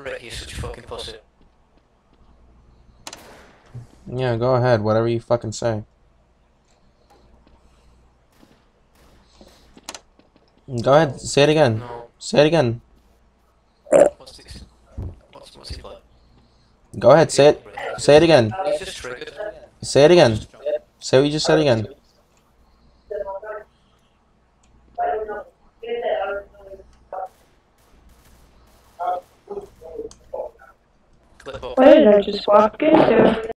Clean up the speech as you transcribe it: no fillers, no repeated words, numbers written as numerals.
Rick, you're such a fucking pussy. Yeah, go ahead. Whatever you fucking say. Go ahead. Say it again. No. Say it again. What's this? What's he play? Go ahead. Say it. Say it again. He's just triggered. Say it again. Just Say what you just said again. clip up. What did I just walk into?